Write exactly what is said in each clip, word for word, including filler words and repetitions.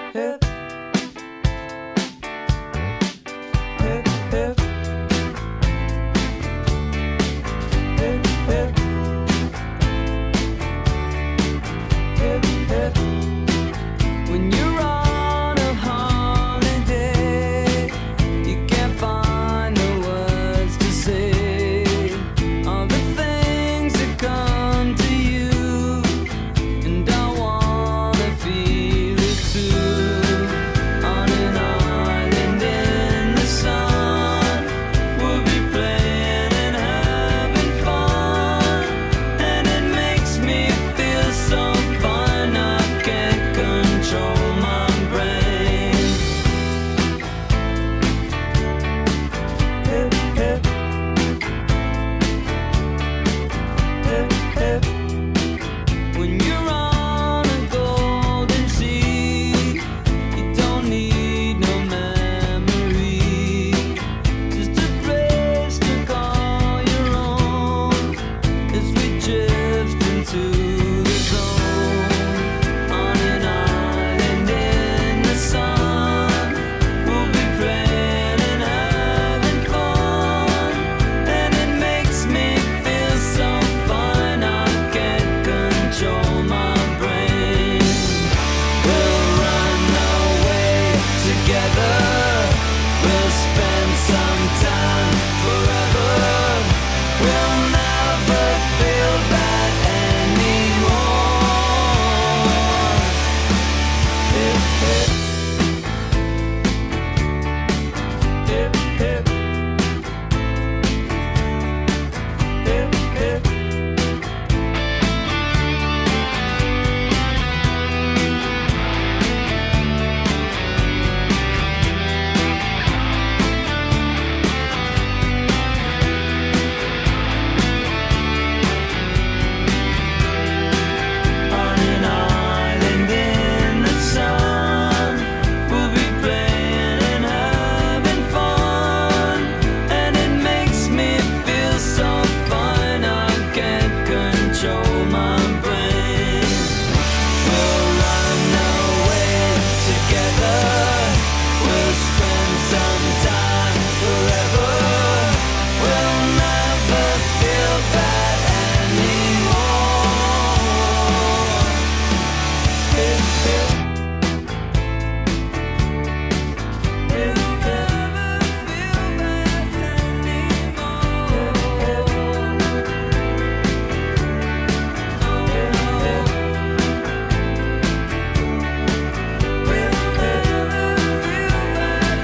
hip, hip, hip, hip, hip, hip, hip. When you're on a holiday, you can't find the words to say all the things that come to you, and I wanna feel it too. On an island in the sun, we'll be playing and having fun, and it makes me feel so fine I can't control my brain. Hip, hip, hip, hip. When you're on a golden sea, you don't need no memory, just a place to call your own as we drift into the zone. On an island in the sun, we'll be playing and having fun, and it makes me feel so fine I can't control my brain. We'll run away together, we'll spend some time forever, we'll never feel bad anymore. Hip, hip, hip, hip, hip, hip. On an island in the sun, we'll be playing and having fun, and it makes me feel so fine I can't control my brain. We'll run away together, we'll spend some time forever, we'll never feel bad anymore. Hip, hip, hip, hip. Never feel bad anymore. Hip, hip, we'll never feel bad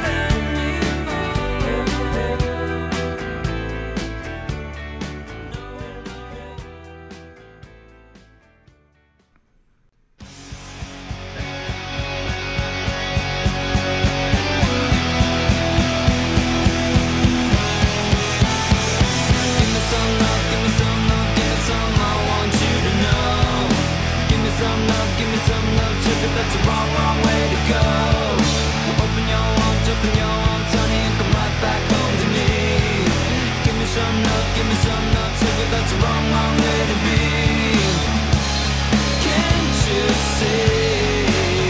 Give me some love, give me some love, give me some, I want you to know. Give me some love, give me some love, sugar, that's the wrong, wrong way to go. Open your arms, open your arms, honey, and come right back home to me. Give me some love, give me some love, sugar, that's the wrong, wrong way to be. Can't you see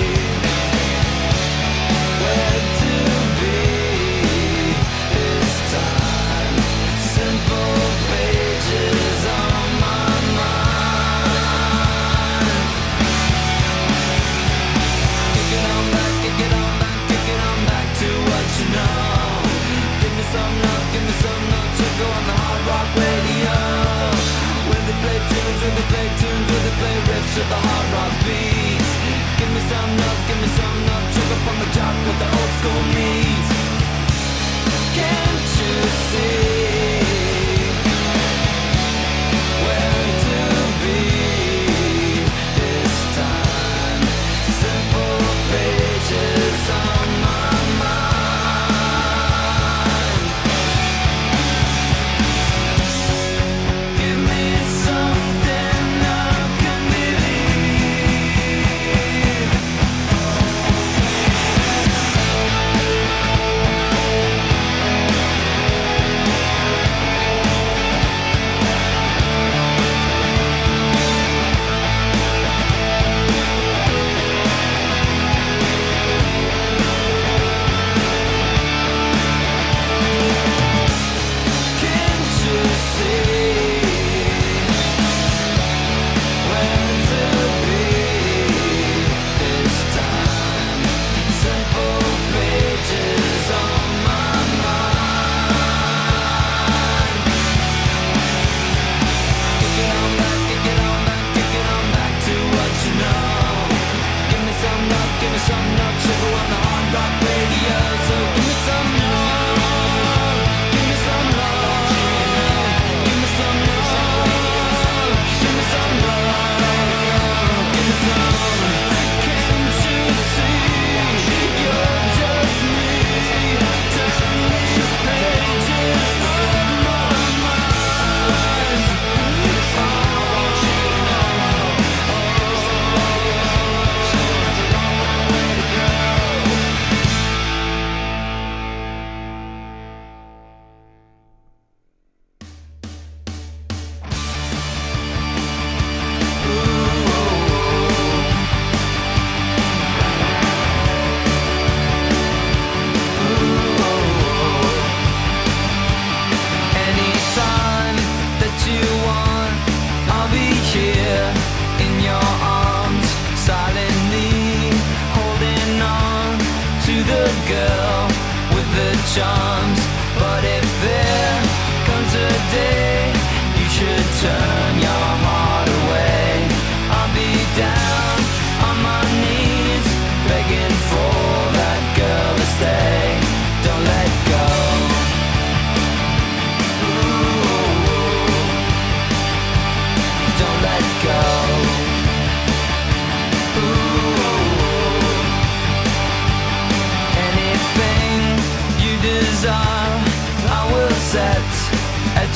where to be this time? Simple pages on my mind. Kick it on back, kick it on back, kick it on back to what you know. Give me some love, give me some love, sugar on the hard rock radio. Where they play tunes, where they play tunes, where they play riffs with the hard rock beats. Give me some love, give me some love, sugar from the jock with the old school needs. Can't you see where to be this time? Simple pages on my mind. Give me something I can believe.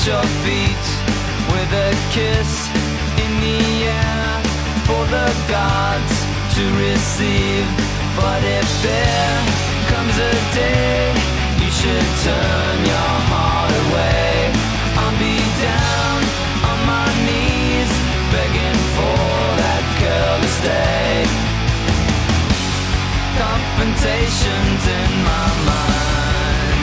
your feet with a kiss in the air for the gods to receive. But if there comes a day you should turn your heart away, I'll be down on my knees begging for that girl to stay. Confrontations in my mind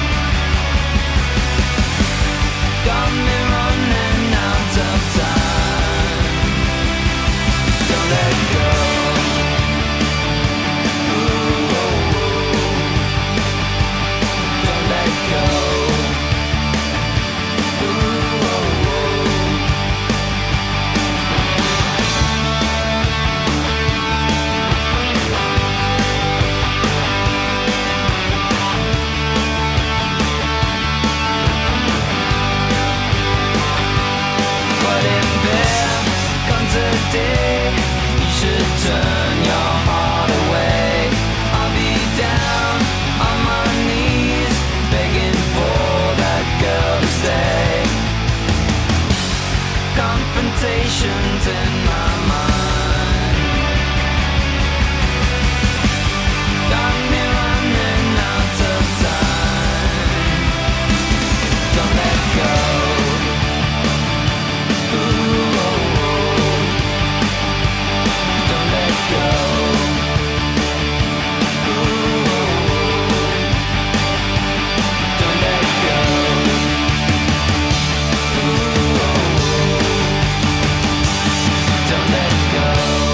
got me running out of time. Don't let go. Ooh, oh, oh. Don't let go. Ooh, oh, oh. But if there comes a day you should turn your heart away, I'll be down on my knees begging for that girl to stay. Confrontations in my mind got me running out of time. Don't let go. Ooh, oh, oh. Don't let go. Ooh, oh, oh. Don't let go. Ooh, oh, oh. Don't let go.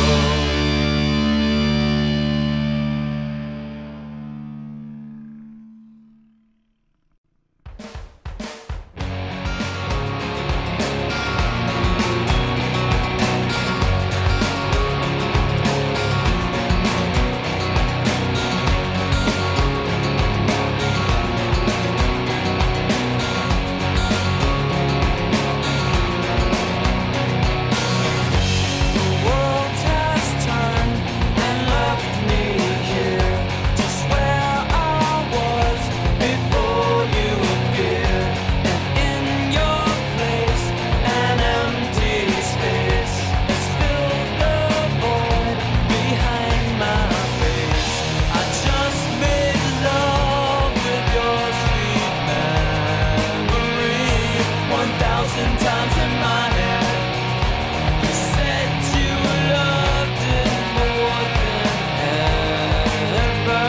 The world has turned and left me here, just where I was before you appeared. And in your place, an empty space has filled the void behind my face. I just made love with your sweet memory one thousand times in my head. You said you loved it more than ever.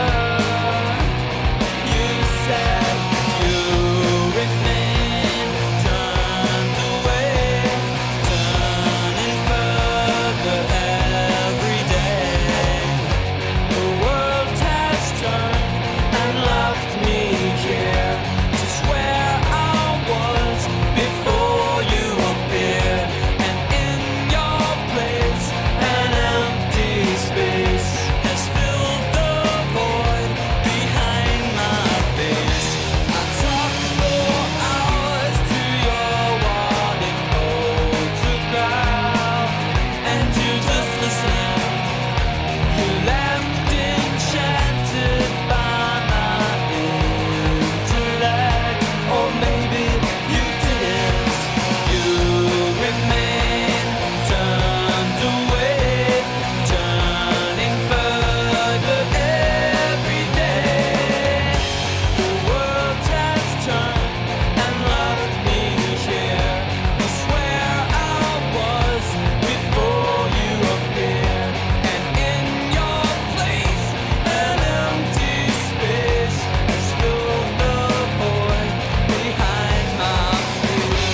You said you remain turned away, turning further every day. The world has turned and left me here, just where I was before you appeared. And in your place, an empty space has filled the void behind my face. I talked for hours to your wanting photograph, and you just listened. You left enchanted by my intellect, or maybe you didn't. You remain turned away, turning further every day. The world has turned and left me here, just where I was before you appeared. And in your place, an empty space has filled the void behind my face.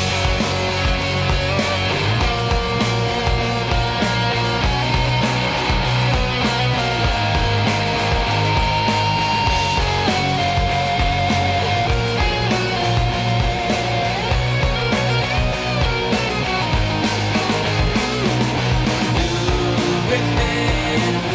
You remain